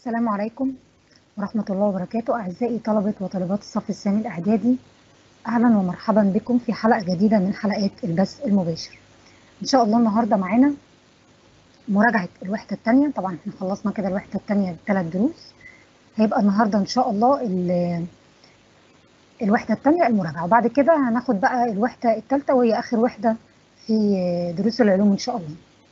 السلام عليكم ورحمة الله وبركاته. أعزائي طلبة وطالبات الصف الثاني الإعدادي، أهلا ومرحبا بكم في حلقة جديدة من حلقات البث المباشر. إن شاء الله النهاردة معانا مراجعة الوحدة الثانية. طبعا احنا خلصنا كده الوحدة الثانية ب3 دروس. هيبقى النهاردة إن شاء الله الوحدة الثانية المراجعة، وبعد كده هناخد بقى الوحدة الثالثة وهي آخر وحدة في دروس العلوم إن شاء الله.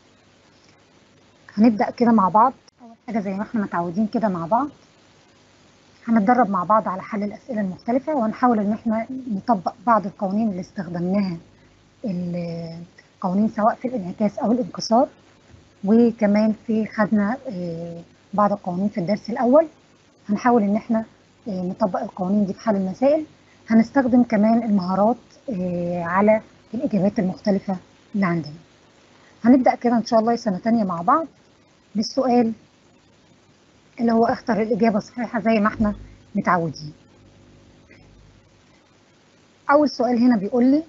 هنبدأ كده مع بعض. أول حاجة زي ما احنا متعودين كده مع بعض هنتدرب مع بعض على حل الأسئلة المختلفة، وهنحاول إن احنا نطبق بعض القوانين اللي استخدمناها، القوانين سواء في الانعكاس أو الانكسار، وكمان خدنا بعض القوانين في الدرس الأول. هنحاول إن احنا نطبق القوانين دي في حل المسائل. هنستخدم كمان المهارات على الإجابات المختلفة اللي عندنا. هنبدأ كده إن شاء الله سنة تانية مع بعض بالسؤال اللي هو اختر الإجابة الصحيحة زي ما احنا متعودين. أول سؤال هنا بيقول لي: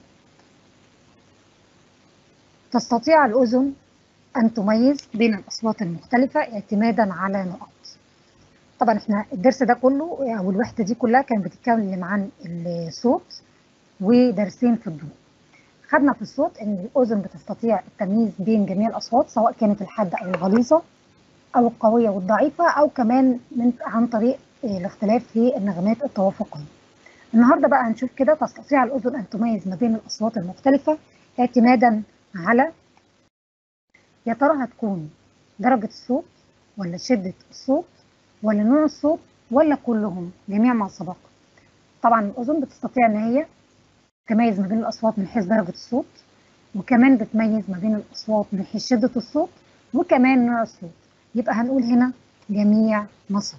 تستطيع الأذن أن تميز بين الأصوات المختلفة اعتمادا على نقط. طبعا احنا الدرس ده كله أو الوحدة دي كلها كانت بتتكلم عن الصوت ودرسين في الضوء. خدنا في الصوت إن الأذن بتستطيع التمييز بين جميع الأصوات سواء كانت الحادة أو الغليظة أو القوية والضعيفة، أو كمان عن طريق الاختلاف في النغمات التوافقية. النهارده بقى هنشوف كده تستطيع الأذن أن تميز ما بين الأصوات المختلفة اعتمادا على، يا ترى هتكون درجة الصوت ولا شدة الصوت ولا نوع الصوت ولا كلهم جميع ما سبق. طبعا الأذن بتستطيع إن هي تميز ما بين الأصوات من حيث درجة الصوت، وكمان بتميز ما بين الأصوات من حيث شدة الصوت وكمان نوع الصوت. يبقى هنقول هنا جميع ما سبق.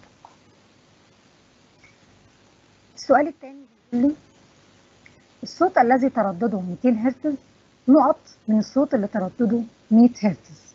السؤال الثاني بيقول لي: الصوت الذي تردده 200 هرتز نقط من الصوت اللي تردده 100 هرتز.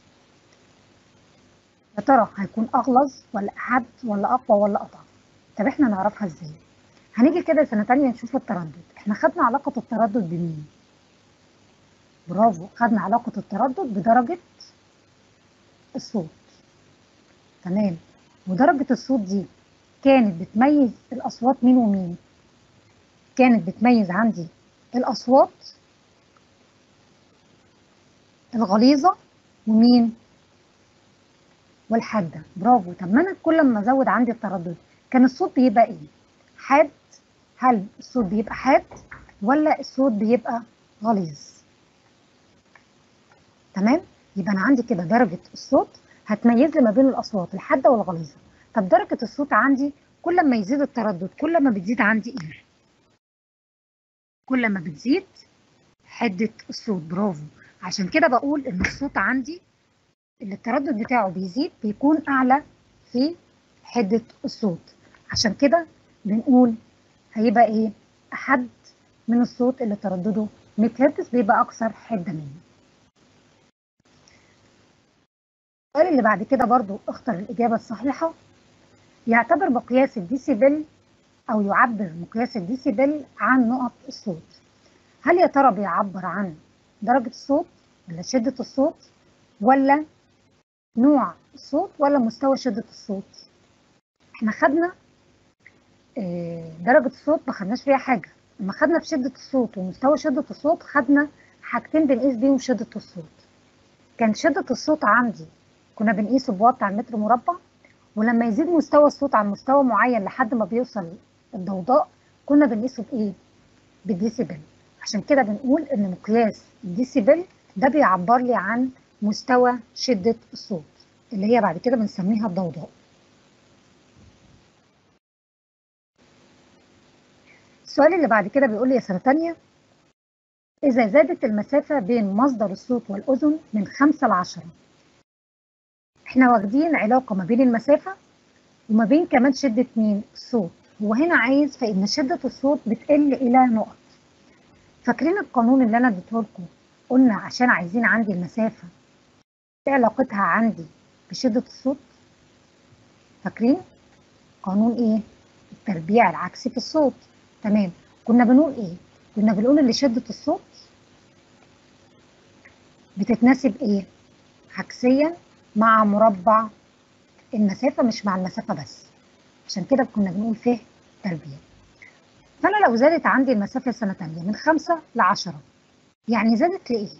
يا ترى هيكون أغلظ ولا أحد ولا أقوى ولا أضعف؟ طب احنا نعرفها ازاي؟ هنيجي كده سنة تانية نشوف التردد. احنا خدنا علاقة التردد بمين؟ برافو، خدنا علاقة التردد بدرجة الصوت. تمام، ودرجة الصوت دي كانت بتميز الأصوات مين ومين؟ كانت بتميز عندي الأصوات الغليظة ومين؟ والحادة. برافو. طب ما أنا كل ما أزود عندي التردد كان الصوت بيبقى إيه؟ حاد. هل الصوت بيبقى حاد ولا الصوت بيبقى غليظ؟ تمام؟ يبقى أنا عندي كده درجة الصوت هتميز لي ما بين الأصوات الحادة والغليظة. طب درجة الصوت عندي كل ما يزيد التردد كل ما بتزيد عندي إيه؟ كل ما بتزيد حدة الصوت. برافو. عشان كده بقول إن الصوت عندي اللي التردد بتاعه بيزيد بيكون أعلى في حدة الصوت. عشان كده بنقول هيبقى إيه؟ أحد من الصوت اللي تردده 100 هرتز بيبقى أكثر حدة منه. السؤال اللي بعد كده برضو اختر الإجابة الصحيحة. يعتبر مقياس الديسيبل أو يعبر مقياس الديسيبل عن نقط الصوت. هل يا ترى بيعبر عن درجة الصوت ولا شدة الصوت ولا نوع الصوت ولا مستوى شدة الصوت؟ احنا خدنا درجة الصوت ما خدناش فيها حاجة. لما خدنا في شدة الصوت ومستوى شدة الصوت خدنا حاجتين بنقيس بيهم شدة الصوت. كان شدة الصوت عندي كنا بنقيسه بوات على المتر مربع، ولما يزيد مستوى الصوت عن مستوى معين لحد ما بيوصل الضوضاء كنا بنقيسه بإيه؟ بالديسيبل. عشان كده بنقول إن مقياس الديسيبل ده بيعبر لي عن مستوى شدة الصوت اللي هي بعد كده بنسميها الضوضاء. السؤال اللي بعد كده بيقول لي يا سنة تانية: إذا زادت المسافة بين مصدر الصوت والأذن من 5 ل10. احنا واخدين علاقة ما بين المسافة وما بين كمان شدة مين؟ الصوت. هو هنا عايز فإن شدة الصوت بتقل إلى نقط. فاكرين القانون اللي أنا اديته لكم؟ قلنا عشان عايزين عندي المسافة إيه علاقتها عندي بشدة الصوت؟ فاكرين؟ قانون إيه؟ التربيع العكسي في الصوت. تمام. كنا بنقول إيه؟ كنا بنقول إن شدة الصوت بتتناسب إيه؟ عكسيا مع مربع المسافة مش مع المسافة بس، عشان كده كنا بنقول ف تربيع. فأنا لو زادت عندي المسافة سنة تانية من 5 ل10، يعني زادت لإيه؟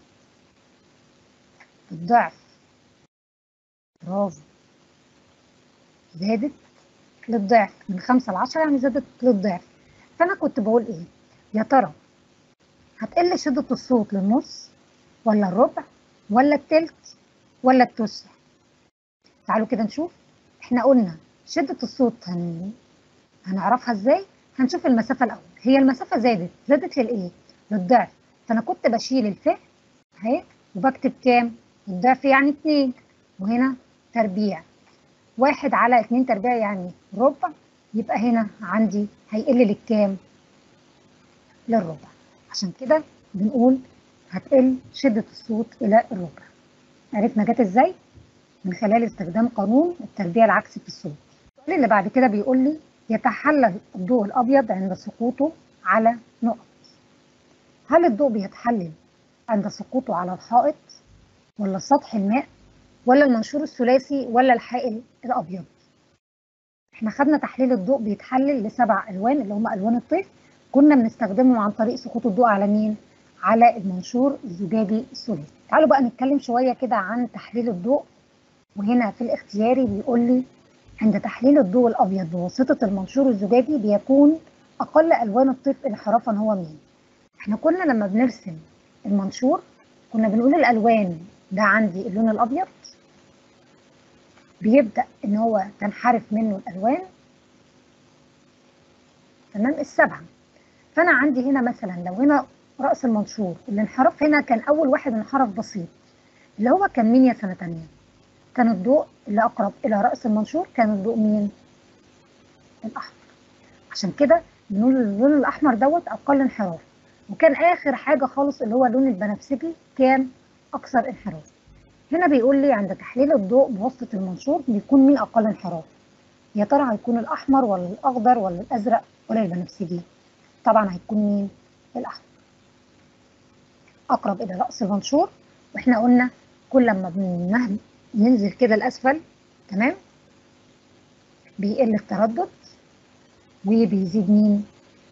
الضعف. برافو، زادت للضعف، من 5 ل10 يعني زادت للضعف. فأنا كنت بقول إيه؟ يا ترى هتقل شدة الصوت للنص ولا الربع ولا التلت ولا التسع؟ تعالوا كده نشوف. احنا قلنا شدة الصوت هنعرفها ازاي؟ هنشوف المسافة الأول. هي المسافة زادت للإيه؟ للضعف. فأنا كنت بشيل الف اهي وبكتب كام؟ الضعف يعني 2، وهنا تربيع. 1 على 2 تربيع يعني ربع، يبقى هنا عندي هيقل للكام؟ للربع. عشان كده بنقول هتقل شدة الصوت إلى الربع. عرفنا جت ازاي؟ من خلال استخدام قانون التربيع العكسي في الصوت. السؤال اللي بعد كده بيقول لي يتحلل الضوء الأبيض عند سقوطه على نقط. هل الضوء بيتحلل عند سقوطه على الحائط ولا سطح الماء ولا المنشور الثلاثي ولا الحائل الأبيض؟ احنا خدنا تحليل الضوء بيتحلل ل7 ألوان اللي هم ألوان الطيف، كنا بنستخدمهم عن طريق سقوط الضوء على مين؟ على المنشور الزجاجي الثلاثي. تعالوا بقى نتكلم شوية كده عن تحليل الضوء. وهنا في الاختياري بيقول لي عند تحليل الضوء الأبيض بواسطة المنشور الزجاجي بيكون أقل ألوان الطيف انحرافا هو مين؟ احنا كنا لما بنرسم المنشور كنا بنقول الألوان ده عندي اللون الأبيض بيبدأ إن هو تنحرف منه الألوان تمام ال7. فأنا عندي هنا مثلا لو هنا رأس المنشور الانحراف هنا كان أول واحد انحرف بسيط اللي هو كان مين يا سنة تانية؟ كان الضوء اللي أقرب إلى رأس المنشور كان الضوء مين؟ الأحمر. عشان كده بنقول اللون الأحمر دوت أقل انحراف، وكان آخر حاجة خالص اللي هو اللون البنفسجي كان أكثر انحراف. هنا بيقول لي عند تحليل الضوء بواسطة المنشور بيكون مين أقل انحراف؟ يا ترى هيكون الأحمر ولا الأخضر ولا الأزرق ولا البنفسجي؟ طبعا هيكون مين؟ الأحمر، أقرب إلى رأس المنشور. وإحنا قلنا كل ما بننزل كده لأسفل تمام بيقل التردد وبيزيد مين؟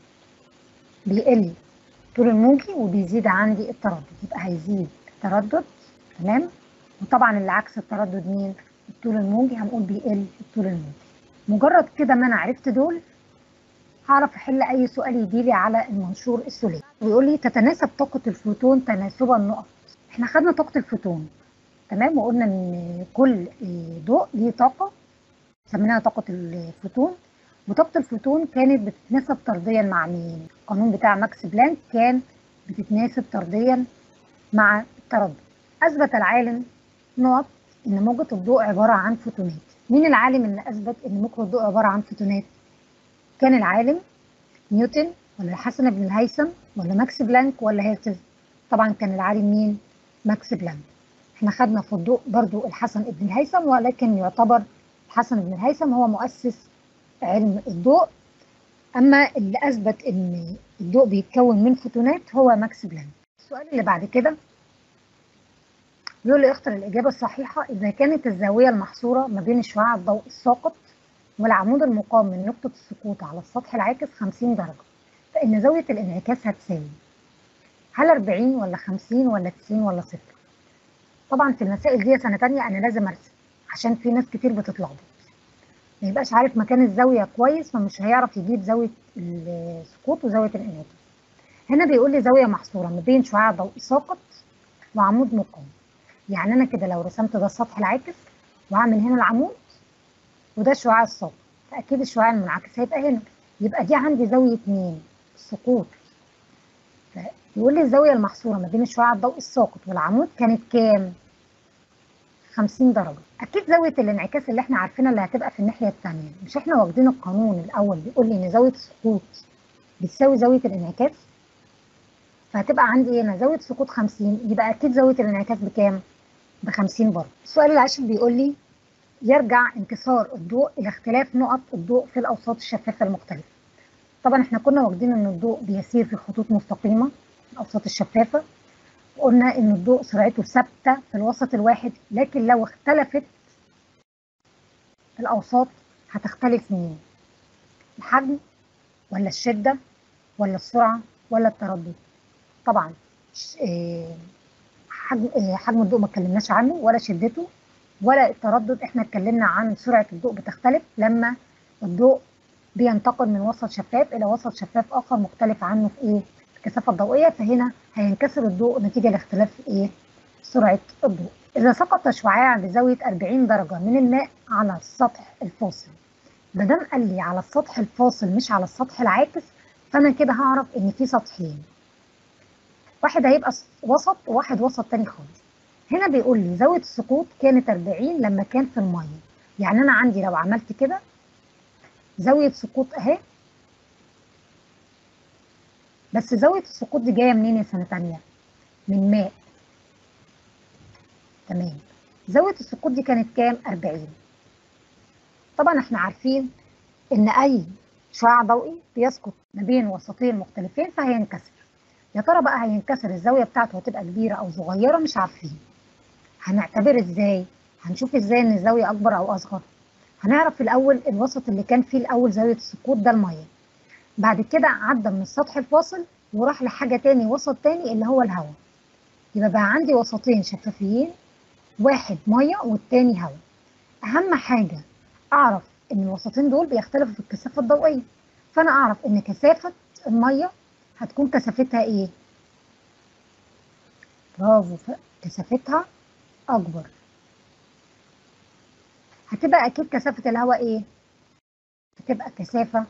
بيقل طول الموجي وبيزيد عندي التردد، يبقى هيزيد التردد تمام. وطبعا اللي عكس التردد مين؟ الطول الموجي، هنقول بيقل الطول الموجي. مجرد كده ما انا عرفت دول هعرف احل اي سؤال يجيلي على المنشور الثلاثي. بيقول لي تتناسب طاقة الفوتون تناسبا نقط. احنا خدنا طاقة الفوتون تمام وقلنا ان كل ضوء ليه طاقة سميناها طاقة الفوتون، وطاقة الفوتون كانت بتتناسب طرديا مع مين؟ القانون بتاع ماكس بلانك كان بتتناسب طرديا مع التردد. أثبت العالم نقط إن موجة الضوء عبارة عن فوتونات. مين العالم اللي أثبت إن موجة الضوء عبارة عن فوتونات؟ كان العالم نيوتن ولا حسن بن الهيثم ولا ماكس بلانك ولا هيرتز؟ طبعا كان العالم مين؟ ماكس بلانك. احنا خدنا في الضوء برضو الحسن بن الهيثم، ولكن يعتبر الحسن بن الهيثم هو مؤسس علم الضوء، أما اللي أثبت إن الضوء بيتكون من فوتونات هو ماكس بلانك. السؤال اللي بعد كده بيقول لي اختر الإجابة الصحيحة إذا كانت الزاوية المحصورة ما بين شعاع الضوء الساقط والعمود المقام من نقطة السقوط على السطح العاكس 50 درجة، فإن زاوية الانعكاس هتساوي هل 40 ولا 50 ولا 90 ولا 0؟ طبعا في المسائل دي سنة تانية أنا لازم أرسم عشان في ناس كتير بتتلخبط، ما يبقاش عارف مكان الزاوية كويس فمش هيعرف يجيب زاوية السقوط وزاوية الانعكاس. هنا بيقول لي زاوية محصورة ما بين شعاع ضوء ساقط وعمود مقام، يعني أنا كده لو رسمت ده السطح العاكس وهعمل هنا العمود وده الشعاع الساقط، فأكيد الشعاع المنعكس هيبقى هنا، يبقى دي عندي زاوية مين؟ السقوط. فيقول لي الزاوية المحصورة ما بين الشعاع الضوئي الساقط والعمود كانت كام؟ 50 درجة. أكيد زاوية الانعكاس اللي احنا عارفينها اللي هتبقى في الناحية التانية، مش احنا واخدين القانون الأول بيقول لي إن زاوية السقوط بتساوي زاوية الانعكاس؟ فهتبقى عندي هنا زاوية سقوط 50، يبقى أكيد زاوية الانعكاس بكام؟ ب50 برضه. السؤال العاشر بيقول لي يرجع انكسار الضوء إلى اختلاف نقط الضوء في الأوساط الشفافة المختلفة. طبعا احنا كنا واخدين إن الضوء بيسير في خطوط مستقيمة في الأوساط الشفافة، وقلنا إن الضوء سرعته ثابتة في الوسط الواحد، لكن لو اختلفت الأوساط هتختلف مين؟ الحجم ولا الشدة ولا السرعة ولا التردد؟ طبعا حجم الضوء ما اتكلمناش عنه ولا شدته ولا التردد. احنا اتكلمنا عن سرعة الضوء بتختلف لما الضوء بينتقل من وسط شفاف إلى وسط شفاف آخر مختلف عنه في إيه؟ الكثافة الضوئية. فهنا هينكسر الضوء نتيجة لاختلاف إيه؟ سرعة الضوء. إذا سقط شعاع بزاوية 40 درجة من الماء على السطح الفاصل، ما دام قال لي على السطح الفاصل مش على السطح العاكس، فأنا كده هعرف إن في سطحين، واحد هيبقى وسط وواحد وسط تاني خالص. هنا بيقول لي زاوية السقوط كانت 40 لما كان في المية، يعني أنا عندي لو عملت كده زاوية سقوط أهي، بس زاوية السقوط دي جاية منين يا سنة تانية؟ من ماء. تمام. زاوية السقوط دي كانت كام؟ 40. طبعا احنا عارفين إن أي شعاع ضوئي بيسقط ما بين وسطين مختلفين فهينكسر. يا ترى بقى هينكسر الزاوية بتاعته هتبقى كبيرة أو صغيرة؟ مش عارفين. هنعتبر ازاي؟ هنشوف ازاي ان الزاوية اكبر او اصغر. هنعرف في الاول الوسط اللي كان فيه الاول زاوية السقوط ده المية، بعد كده عدى من السطح الفاصل وراح لحاجة تاني، وسط تاني اللي هو الهواء. يبقى بقى عندي وسطين شفافيين، واحد مية والتاني هواء. اهم حاجة اعرف ان الوسطين دول بيختلفوا في الكثافة الضوئية، فانا اعرف ان كثافة المية هتكون كثافتها ايه؟ برافو، كثافتها اكبر. هتبقى اكيد كثافة الهواء ايه؟ هتبقى كثافة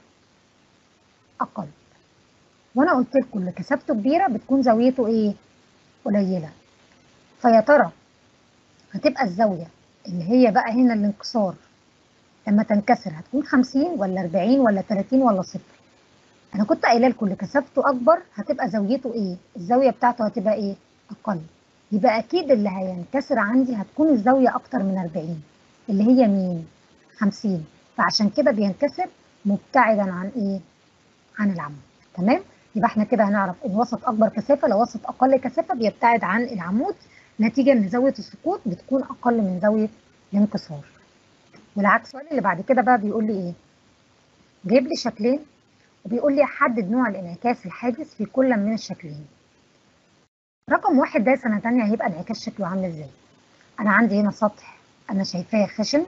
اقل. وانا قلت لكم اللي كثافته كبيره بتكون زاويته ايه؟ قليله. فيا ترى هتبقى الزاويه اللي هي بقى هنا الانكسار لما تنكسر هتكون 50 ولا 40 ولا 30 ولا صفر؟ انا كنت قايله لكم اللي كثافته اكبر هتبقى زاويته ايه؟ الزاويه بتاعته هتبقى ايه؟ اقل. يبقى اكيد اللي هينكسر عندي هتكون الزاويه اكتر من 40، اللي هي مين؟ 50. فعشان كده بينكسر مبتعدا عن ايه؟ عن العمود. تمام. يبقى احنا كده هنعرف ان وسط اكبر كثافه لو وسط اقل كثافه بيبتعد عن العمود، نتيجه ان زاويه السقوط بتكون اقل من زاويه الانكسار. والعكس. السؤال اللي بعد كده بقى بيقول لي ايه؟ جايب لي شكلين وبيقول لي حدد نوع الانعكاس الحادث في كل من الشكلين. رقم واحد ده سنه تانيه هيبقى انعكاس شكله عامل ازاي؟ انا عندي هنا سطح انا شايفاه خشن،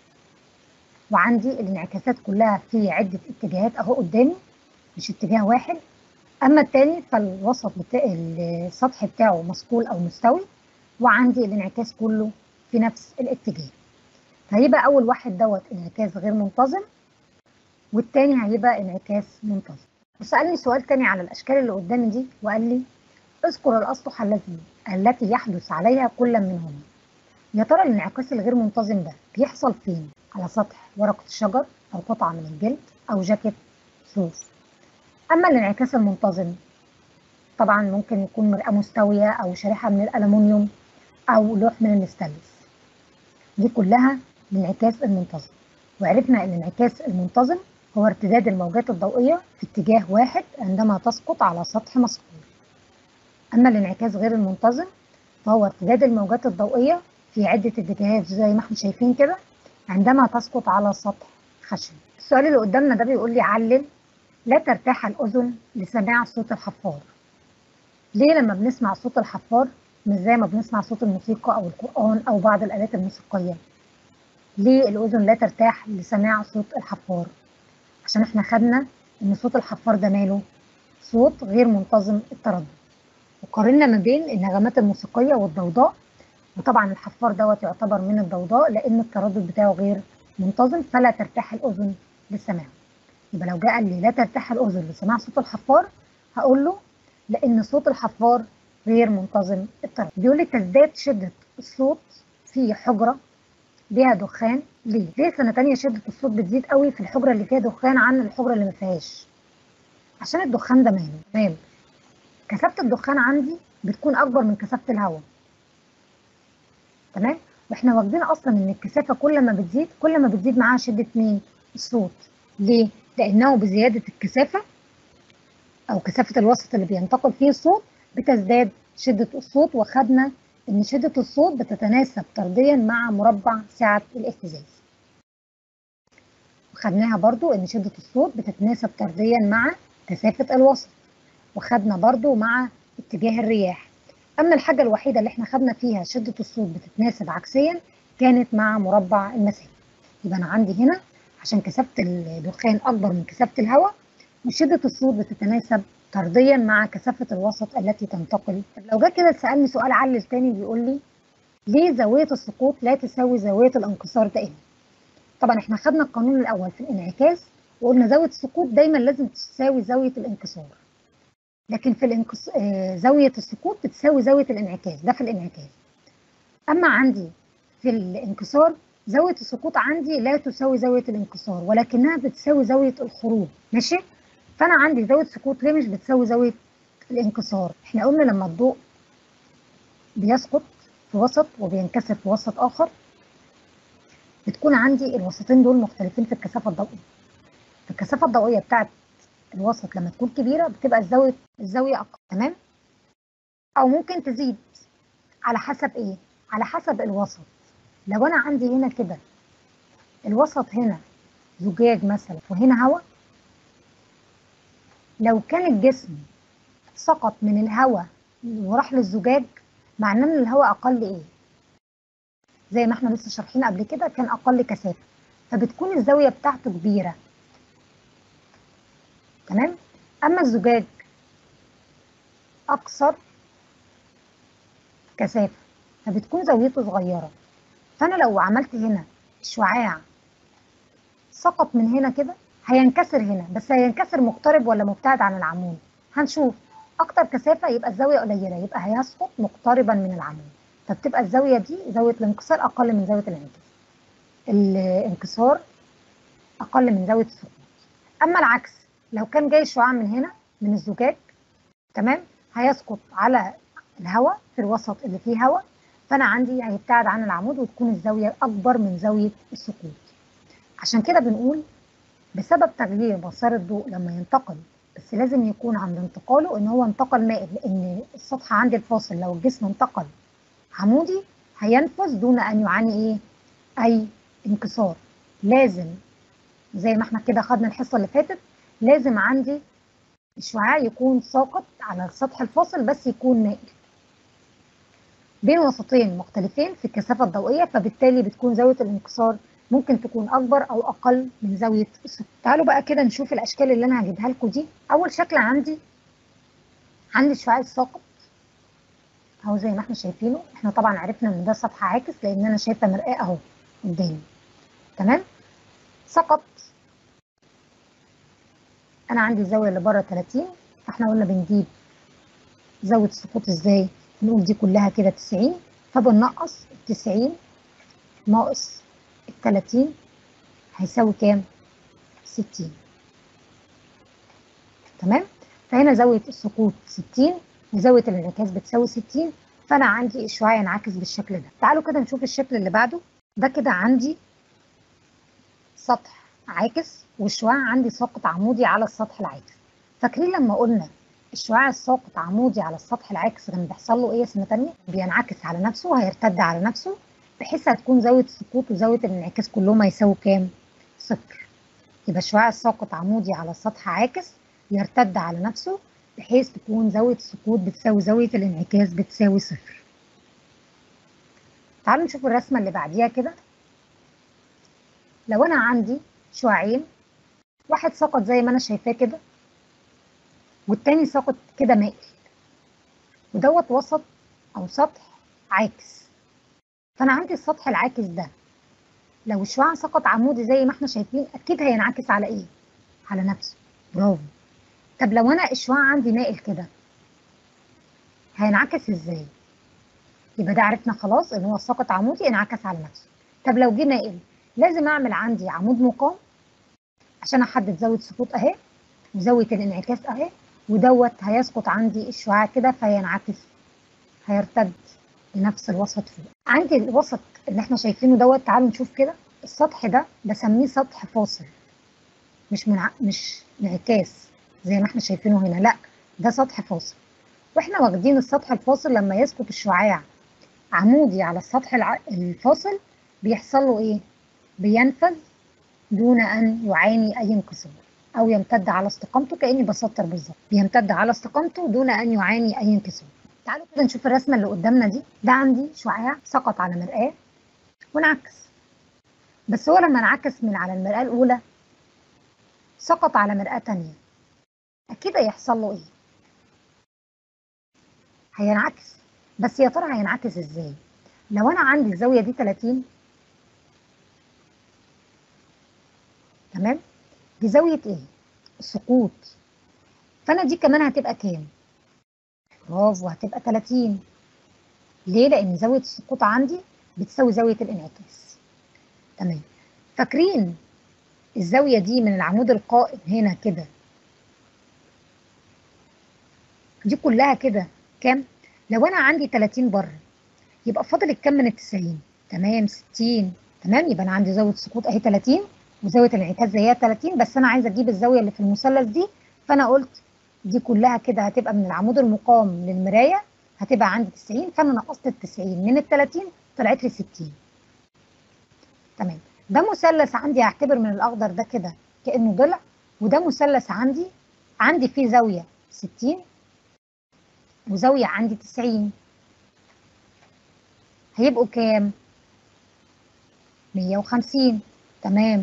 وعندي الانعكاسات كلها في عده اتجاهات اهو قدامي، مش اتجاه واحد. اما التاني فالوسط بتاع السطح بتاعه مصقول او مستوي، وعندي الانعكاس كله في نفس الاتجاه. فهيبقى اول واحد دوت انعكاس غير منتظم، والتاني هيبقى انعكاس منتظم. وسألني سؤال تاني على الاشكال اللي قدامي دي وقال لي اذكر الاسطح التي يحدث عليها كل منهما. يا ترى الانعكاس الغير منتظم ده بيحصل فين؟ على سطح ورقة الشجر او قطعة من الجلد او جاكيت صوف. اما الانعكاس المنتظم طبعا ممكن يكون مرآة مستوية أو شريحة من الألمنيوم أو لوح من الستانلس. دي كلها الانعكاس المنتظم. وعرفنا أن الانعكاس المنتظم هو ارتداد الموجات الضوئية في اتجاه واحد عندما تسقط على سطح مصقول. أما الانعكاس غير المنتظم فهو ارتداد الموجات الضوئية في عدة اتجاهات زي ما احنا شايفين كده عندما تسقط على سطح خشن. السؤال اللي قدامنا ده بيقول لي علل لا ترتاح الأذن لسماع صوت الحفار. ليه لما بنسمع صوت الحفار مش زي ما بنسمع صوت الموسيقى أو القرآن أو بعض الآلات الموسيقية؟ ليه الأذن لا ترتاح لسماع صوت الحفار؟ عشان احنا خدنا إن صوت الحفار ده ماله؟ صوت غير منتظم التردد، وقارنا ما بين النغمات الموسيقية والضوضاء، وطبعا الحفار دوت يعتبر من الضوضاء لأن التردد بتاعه غير منتظم فلا ترتاح الأذن للسماع. يبقى لو جه قال لي لا ترتاح الأذن لسماع صوت الحفار هقول له لأن صوت الحفار غير منتظم التردد. بيقول لي تزداد شدة الصوت في حجرة بيها دخان. ليه؟ ليه سنة تانية شدة الصوت بتزيد قوي في الحجرة اللي فيها دخان عن الحجرة اللي ما فيهاش؟ عشان الدخان ده ماله؟ تمام. كثافة الدخان عندي بتكون أكبر من كثافة الهواء. تمام؟ واحنا واخدين أصلا إن الكثافة كل ما بتزيد كل ما بتزيد معاها شدة مين؟ الصوت. ليه؟ لأنه بزيادة الكثافة أو كثافة الوسط اللي بينتقل فيه الصوت بتزداد شدة الصوت، وخدنا إن شدة الصوت بتتناسب طرديا مع مربع سعة الاهتزاز. وخدناها برضو ان شدة الصوت بتتناسب طرديا مع كثافة الوسط، وخدنا برضو مع اتجاه الرياح. اما الحاجة الوحيدة اللي احنا خدنا فيها شدة الصوت بتتناسب عكسيا كانت مع مربع المسافة. يبقى انا عندي هنا عشان كثافة الدخان اكبر من كثافة الهواء، وشدة الصوت بتتناسب طرديا مع كثافة الوسط التي تنتقل. طب لو جه كده سألني سؤال علل تاني بيقول لي ليه زاوية السقوط لا تساوي زاوية الانكسار دائما؟ طبعا احنا خدنا القانون الاول في الانعكاس وقلنا زاوية السقوط دايما لازم تساوي زاوية الانكسار، لكن في زاوية السقوط بتساوي زاوية الانعكاس، ده في الانعكاس. اما عندي في الانكسار زاوية السقوط عندي لا تساوي زاوية الانكسار ولكنها بتساوي زاوية الخروج، ماشي؟ فانا عندي زاوية السقوط ليه مش بتساوي زاوية الانكسار؟ احنا قلنا لما الضوء بيسقط في وسط وبينكسر في وسط اخر بتكون عندي الوسطين دول مختلفين في الكثافة الضوئية. الكثافة الضوئية بتاعت الوسط لما تكون كبيرة بتبقى الزاوية أقل، تمام؟ أو ممكن تزيد على حسب إيه؟ على حسب الوسط. لو أنا عندي هنا كده الوسط هنا زجاج مثلا وهنا هواء، لو كان الجسم سقط من الهواء وراح للزجاج معناه إن الهواء أقل إيه؟ زي ما احنا لسه شارحين قبل كده كان أقل كثافة، فبتكون الزاوية بتاعته كبيرة، تمام؟ أما الزجاج أكثر كثافة فبتكون زاويته صغيرة. فأنا لو عملت هنا شعاع سقط من هنا كده هينكسر هنا، بس هينكسر مقترب ولا مبتعد عن العمود؟ هنشوف. أكتر كثافة يبقى الزاوية قليلة، يبقى هيسقط مقتربا من العمود، فبتبقى الزاوية دي زاوية الانكسار أقل من زاوية الانعكاس. الانكسار أقل من زاوية السقوط. أما العكس لو كان جاي شعاع من هنا من الزجاج، تمام، هيسقط على الهواء في الوسط اللي فيه هواء، فأنا عندي هيبتعد عن العمود وتكون الزاوية أكبر من زاوية السقوط. عشان كده بنقول بسبب تغيير مسار الضوء لما ينتقل، بس لازم يكون عند انتقاله ان هو انتقل مائل، لان السطح عندي الفاصل لو الجسم انتقل عمودي هينفذ دون ان يعاني ايه؟ اي انكسار. لازم زي ما احنا كده خدنا الحصة اللي فاتت، لازم عندي الشعاع يكون ساقط على السطح الفاصل بس يكون مائل بين وسطين مختلفين في الكثافة الضوئية، فبالتالي بتكون زاوية الانكسار ممكن تكون أكبر أو أقل من زاوية السقوط. تعالوا بقى كده نشوف الأشكال اللي أنا هجيبها لكم دي. أول شكل عندي الشعاع الساقط أهو زي ما احنا شايفينه. احنا طبعا عرفنا إن ده سطح عاكس لأن أنا شايفة مرآة أهو قدامي، تمام؟ سقط. أنا عندي الزاوية اللي بره 30، فاحنا قلنا بنجيب زاوية السقوط إزاي؟ نقول دي كلها كده 90، فبننقص 90 ناقص 30 هيساوي كام؟ 60، تمام؟ فهنا زاوية السقوط 60 وزاوية الانعكاس بتساوي 60، فأنا عندي الشعاع ينعكس بالشكل ده. تعالوا كده نشوف الشكل اللي بعده. ده كده عندي سطح عاكس والشعاع عندي ساقط عمودي على السطح العاكس. فاكرين لما قلنا الشعاع الساقط عمودي على السطح العاكس كان بيحصل له ايه سنة تانية؟ بينعكس على نفسه وهيرتد على نفسه، بحيث هتكون زاوية السقوط وزاوية الانعكاس كلهم هيساووا كام؟ صفر. يبقى الشعاع الساقط عمودي على سطح عاكس يرتد على نفسه بحيث تكون زاوية السقوط بتساوي زاوية الانعكاس بتساوي صفر. تعالوا نشوف الرسمة اللي بعديها كده. لو أنا عندي شعاعين، واحد سقط زي ما أنا شايفاه كده والتاني سقط كده مائل، ودوت وسط أو سطح عاكس، فأنا عندي السطح العاكس ده لو الشعاع سقط عمودي زي ما احنا شايفين أكيد هينعكس على إيه؟ على نفسه. برافو. طب لو أنا الشعاع عندي مائل كده هينعكس إزاي؟ يبقى ده عرفنا خلاص ان هو ساقط عمودي انعكس على نفسه. طب لو جه مائل لازم اعمل عندي عمود مقام عشان احدد زاويه سقوط اهي وزاويه الانعكاس اهي، ودوت هيسقط عندي الشعاع كده فينعكس هيرتد لنفس الوسط فوق. عندي الوسط اللي احنا شايفينه دوت، تعالوا نشوف كده. السطح ده بسميه سطح فاصل، مش انعكاس زي ما احنا شايفينه هنا، لا ده سطح فاصل. واحنا واخدين السطح الفاصل لما يسقط الشعاع عمودي على السطح الفاصل بيحصل له ايه؟ بينفذ دون أن يعاني أي انكسار أو يمتد على استقامته، كأني بسطر بالظبط، بيمتد على استقامته دون أن يعاني أي انكسار. تعالوا كده نشوف الرسمة اللي قدامنا دي. ده عندي شعاع سقط على مرآة وانعكس، بس هو لما انعكس من على المرآة الأولى سقط على مرآة تانية، أكيد هيحصل له إيه؟ هينعكس، بس يا ترى هينعكس إزاي؟ لو أنا عندي الزاوية دي 30، تمام؟ دي زاوية إيه؟ السقوط. فأنا دي كمان هتبقى كام؟ برافو، هتبقى 30. ليه؟ لأن زاوية السقوط عندي بتساوي زاوية الانعكاس. تمام. فاكرين الزاوية دي من العمود القائم هنا كده، دي كلها كده كام؟ لو أنا عندي 30 بره يبقى فاضل الكام من ال90؟ تمام، 60. تمام، يبقى أنا عندي زاوية السقوط أهي 30 وزاوية الانعكاس زيها 30، بس أنا عايزة أجيب الزاوية اللي في المثلث دي، فأنا قلت دي كلها كده هتبقى من العمود المقام للمراية هتبقى عندي 90، فأنا نقصت ال90 من ال30 طلعت لي 60. تمام. ده مثلث عندي هعتبر من الأخضر ده كده كأنه ضلع، وده مثلث عندي فيه زاوية 60 وزاوية عندي 90، هيبقوا كام؟ 150. تمام.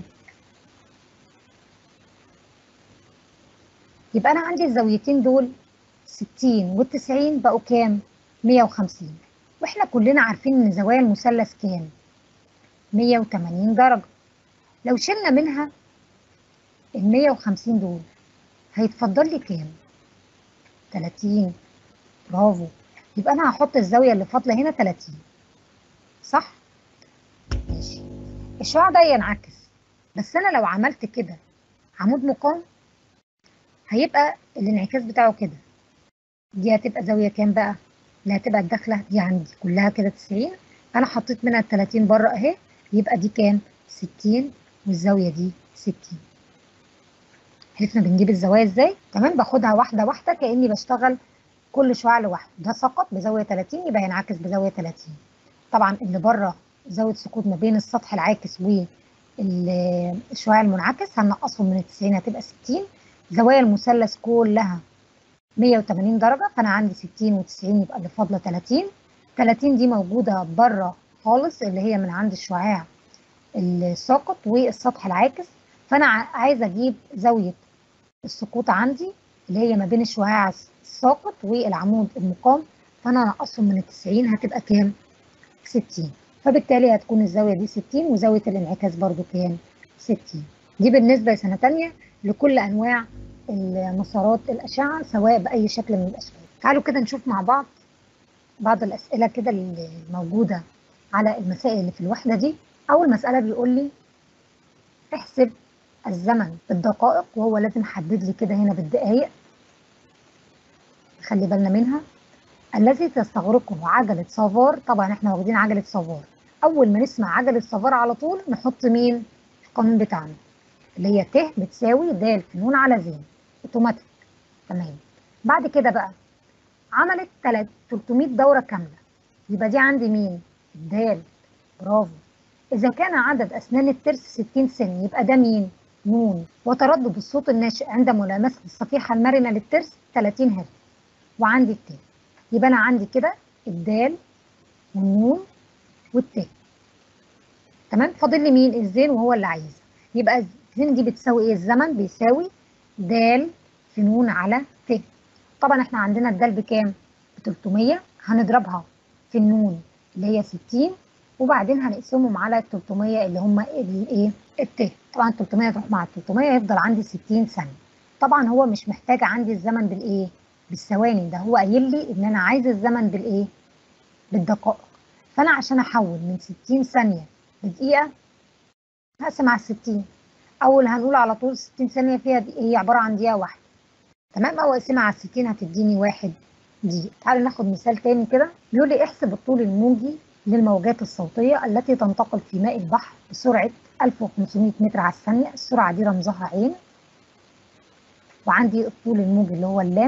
يبقى أنا عندي الزاويتين دول 60 وال90 بقوا كام؟ 150. وإحنا كلنا عارفين إن زوايا المثلث كام؟ 180 درجة. لو شلنا منها ال 150 دول هيتفضل لي كام؟ 30. برافو. يبقى أنا هحط الزاوية اللي فاضلة هنا 30، صح؟ ماشي. الشعاع ده ينعكس، بس أنا لو عملت كده عمود مقام هيبقى الانعكاس بتاعه كده. دي هتبقى زاوية كام بقى؟ اللي هتبقى الداخلة دي عندي كلها كده 90، أنا حطيت منها 30 بره أهي، يبقى دي كام؟ 60 والزاوية دي 60. عرفنا بنجيب الزوايا ازاي؟ تمام، باخدها واحدة واحدة كأني بشتغل كل شعاع لوحده. ده سقط بزاوية 30 يبقى ينعكس بزاوية 30. طبعا اللي بره زاوية سقوط ما بين السطح العاكس والشعاع المنعكس هنقصهم من 90 هتبقى 60. زوايا المثلث كلها 180 درجة، فأنا عندي 60 و90 يبقى اللي فاضلة 30. 30 دي موجودة بره خالص اللي هي من عند الشعاع الساقط والسطح العاكس، فأنا عايزة أجيب زاوية السقوط عندي اللي هي ما بين الشعاع الساقط والعمود المقام، فأنا أنقصهم من 90 هتبقى كام؟ 60. فبالتالي هتكون الزاوية دي 60 وزاوية الانعكاس برضو كام؟ 60. دي بالنسبة لسنة تانية لكل أنواع مسارات الأشعة سواء بأي شكل من الأشكال. تعالوا كده نشوف مع بعض الأسئلة كده الموجودة على المسائل اللي في الوحدة دي. أول مسألة بيقول لي احسب الزمن بالدقائق، وهو لازم حدد لي كده هنا بالدقايق، خلي بالنا منها. الذي تستغرقه عجلة سافار، طبعا احنا واخدين عجلة سافار، أول ما نسمع عجلة سافار على طول نحط مين؟ القانون بتاعنا اللي هي ت بتساوي د في ن على ز، اوتوماتيك. تمام. بعد كده بقى عملت 300 دورة كاملة، يبقى دي عندي مين؟ الدال. برافو. إذا كان عدد أسنان الترس 60 سن يبقى ده مين؟ نون. وتردد الصوت الناشئ عند ملامسة الصفيحة المرنة للترس 30 هرتز، وعندي الت. يبقى أنا عندي كده الدال والنون والت. تمام، فاضل لي مين؟ الزين، وهو اللي عايزها. يبقى الزين دي بتساوي ايه؟ الزمن بيساوي د في ن على ت. طبعا احنا عندنا الدال بكام؟ ب 300، هنضربها في النون اللي هي 60 وبعدين هنقسمهم على ال 300 اللي هم الايه؟ الت. طبعا 300 تروح مع 300 يفضل عندي 60 ثانية. طبعا هو مش محتاج عندي الزمن بالايه؟ بالثواني، ده هو قايل لي ان انا عايز الزمن بالايه؟ بالدقائق. فانا عشان احول من 60 ثانية لدقيقة هقسم على 60. اول هنقول على طول 60 ثانية فيها هي عبارة عن دقيقة واحدة. تمام، او اقسمها على 60 هتديني 1 دقيقة. تعالوا ناخد مثال تاني كده. بيقول لي احسب الطول الموجي للموجات الصوتية التي تنتقل في ماء البحر بسرعة 1500 متر على الثانية. السرعة دي رمزها عين، وعندي الطول الموجي اللي هو اللام،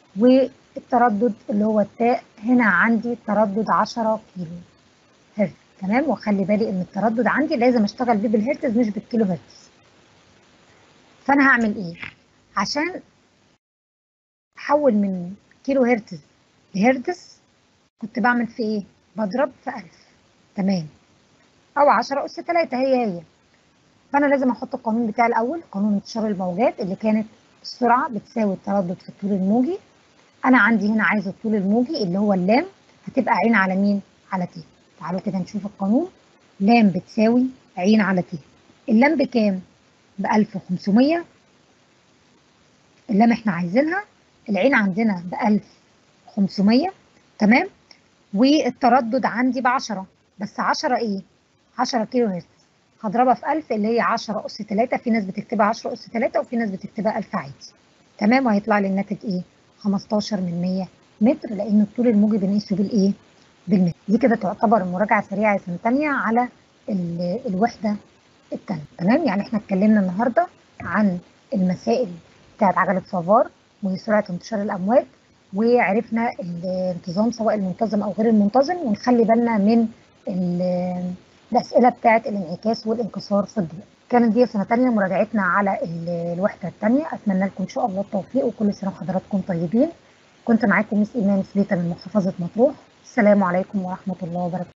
والتردد اللي هو التاء. هنا عندي تردد 10 كيلو هرتز. تمام. واخلي بالي ان التردد عندي لازم اشتغل بيه بالهرتز مش بالكيلو هرتز. فانا هعمل ايه عشان احول من كيلو هرتز لهرتز؟ كنت بعمل في ايه؟ بضرب في 1000. تمام. او 10 اس 3 هي. فانا لازم احط القانون بتاعي الاول، قانون انتشار الموجات، اللي كانت السرعه بتساوي التردد في الطول الموجي. انا عندي هنا عايزه الطول الموجي اللي هو اللام، هتبقى عين على مين؟ على ت. تعالوا كده نشوف القانون. لام بتساوي عين على ت. اللام بكام؟ ب 1500. اللام احنا عايزينها، العين عندنا ب 1500. تمام. والتردد عندي ب 10، بس 10 ايه؟ 10 كيلو هرتز. هضربها في 1000 اللي هي 10 اس 3. في ناس بتكتبها 10 اس 3 وفي ناس بتكتبها 1000 عادي. تمام. وهيطلع لي الناتج ايه؟ 15 من 100 متر، لان الطول الموجي بنقيسه بالايه؟ بالمتر. دي كده تعتبر مراجعه سريعه يا سنه ثانيه على الوحده الثانيه. تمام. يعني احنا اتكلمنا النهارده عن المسائل بتاعت عجله سافار وسرعه انتشار الامواج، وعرفنا الانتظام سواء المنتظم او غير المنتظم، ونخلي بالنا من الاسئله بتاعت الانعكاس والانكسار في الضوء. كانت دي سنه ثانيه مراجعتنا على الوحده الثانيه. اتمنى لكم ان شاء الله التوفيق، وكل سنه وحضراتكم طيبين. كنت معاكم مس ايمان سليته من محافظه مطروح. السلام عليكم ورحمه الله وبركاته.